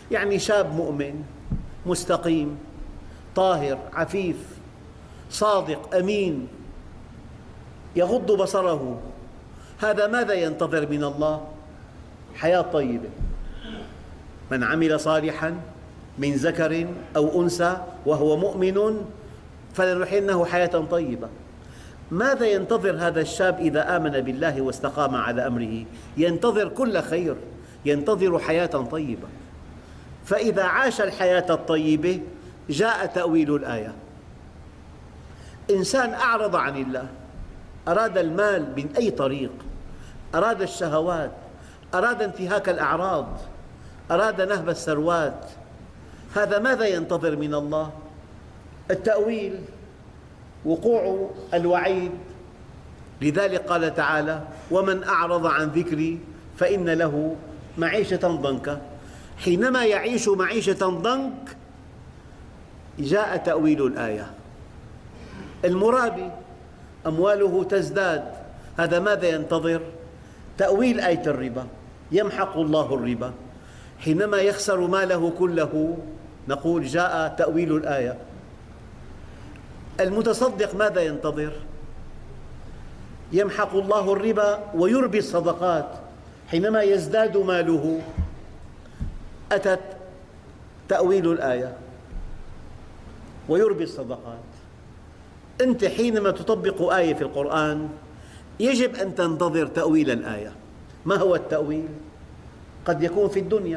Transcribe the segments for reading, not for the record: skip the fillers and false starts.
يعني شاب مؤمن مستقيم طاهر عفيف صادق أمين يغض بصره، هذا ماذا ينتظر من الله؟ حياة طيبة. من عمل صالحا من ذكر أو أنثى وهو مؤمن فلنحيينه حياة طيبة. ماذا ينتظر هذا الشاب إذا آمن بالله واستقام على أمره؟ ينتظر كل خير، ينتظر حياة طيبة. فإذا عاش الحياة الطيبة جاء تأويل الآية. إنسان أعرض عن الله، أراد المال من أي طريق، أراد الشهوات، أراد انتهاك الأعراض، أراد نهب الثروات، هذا ماذا ينتظر من الله؟ التأويل، وقوع الوعيد. لذلك قال تعالى: ومن أعرض عن ذكري فإن له معيشة ضنكا. حينما يعيش معيشة ضنك جاء تأويل الآية. المرابي أمواله تزداد، هذا ماذا ينتظر؟ تأويل آية الربا: يمحق الله الربا. حينما يخسر ماله كله نقول جاء تأويل الآية. المتصدق ماذا ينتظر؟ يمحق الله الربا ويربي الصدقات. حينما يزداد ماله أتت تأويل الآية: ويربي الصدقات. أنت حينما تطبق آية في القرآن يجب أن تنتظر تأويل الآية. ما هو التأويل؟ قد يكون في الدنيا: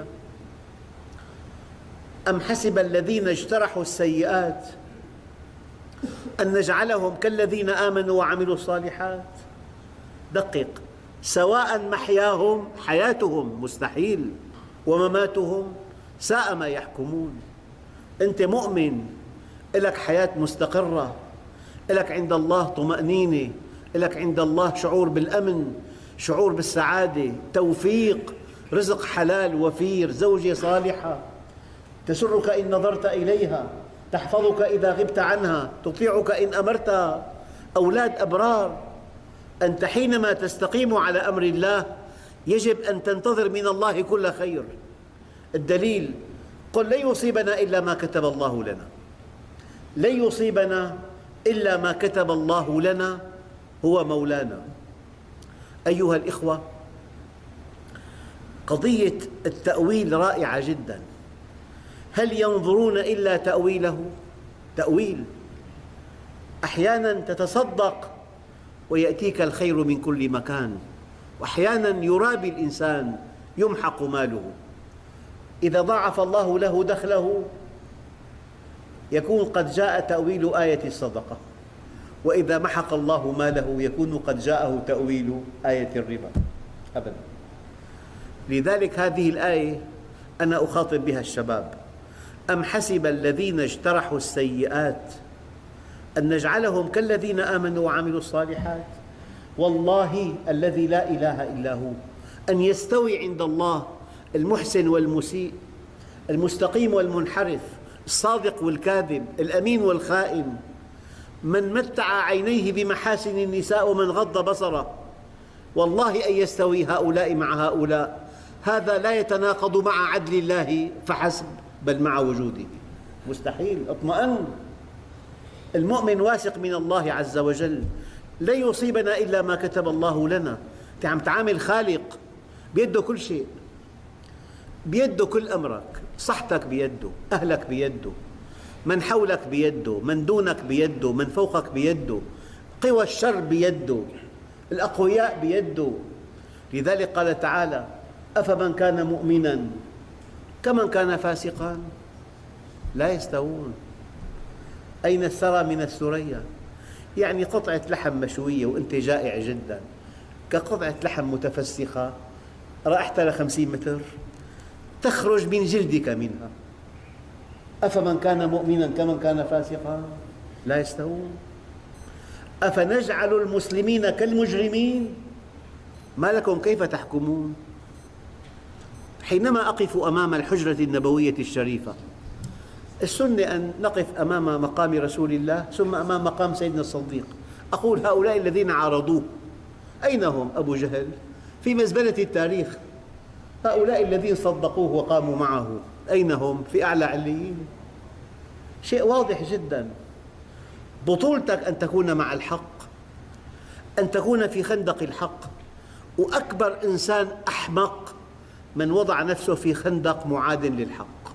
أم حسب الذين اجترحوا السيئات أن نجعلهم كالذين آمنوا وعملوا الصالحات. دقق: سواء محياهم حياتهم مستحيل ومماتهم ساء ما يحكمون. أنت مؤمن، لك حياة مستقرة، لك عند الله طمأنينة، لك عند الله شعور بالأمن، شعور بالسعادة، توفيق، رزق حلال وفير، زوجة صالحة تسرك إن نظرت إليها، تحفظك إذا غبت عنها، تطيعك إن أمرتها، أولاد أبرار. أنت حينما تستقيم على أمر الله يجب أن تنتظر من الله كل خير. الدليل: قل لن يصيبنا إلا ما كتب الله لنا. لن يصيبنا إلا ما كتب الله لنا، هو مولانا. أيها الإخوة، قضية التأويل رائعة جدا. هل ينظرون إلا تأويله؟ تأويل. أحيانا تتصدق ويأتيك الخير من كل مكان، وأحيانا يرابي الإنسان يمحق ماله. إذا ضاعف الله له دخله يكون قد جاء تأويل آية الصدقة، وإذا محق الله ماله يكون قد جاءه تأويل آية الربا. أبدا. لذلك هذه الآية أنا أخاطب بها الشباب: أم حسب الذين اجترحوا السيئات أن نجعلهم كالذين آمنوا وعملوا الصالحات. والله الذي لا إله إلا هو أن يستوي عند الله المحسن والمسيء، المستقيم والمنحرف، الصادق والكاذب، الأمين والخائن، من متع عينيه بمحاسن النساء ومن غض بصره. والله أن يستوي هؤلاء مع هؤلاء، هذا لا يتناقض مع عدل الله فحسب، بل مع وجوده. مستحيل. اطمئن. المؤمن واثق من الله عز وجل: لن يصيبنا إلا ما كتب الله لنا. أنت عم تعامل خالق بيده كل شيء، بيده كل أمرك، صحتك بيده، أهلك بيده، من حولك بيده، من دونك بيده، من فوقك بيده، قوى الشر بيده، الأقوياء بيده. لذلك قال تعالى: أفمن كان مؤمنا كمن كان فاسقا لا يستوون. أين الثرى من الثريا؟ يعني قطعة لحم مشوية وأنت جائع جدا كقطعة لحم متفسخة رائحتها ل50 متر تخرج من جلدك منها. أفمن كان مؤمنا كمن كان فاسقا لا يستوون. أفنجعل المسلمين كالمجرمين ما لكم كيف تحكمون. حينما أقف أمام الحجرة النبوية الشريفة، السنة أن نقف أمام مقام رسول الله ثم أمام مقام سيدنا الصديق. أقول: هؤلاء الذين عارضوه أين هم؟ أبو جهل في مزبلة التاريخ. هؤلاء الذين صدقوه وقاموا معه أين هم؟ في أعلى عليين. شيء واضح جدا. بطولتك أن تكون مع الحق، أن تكون في خندق الحق. وأكبر إنسان أحمق من وضع نفسه في خندق معاد للحق.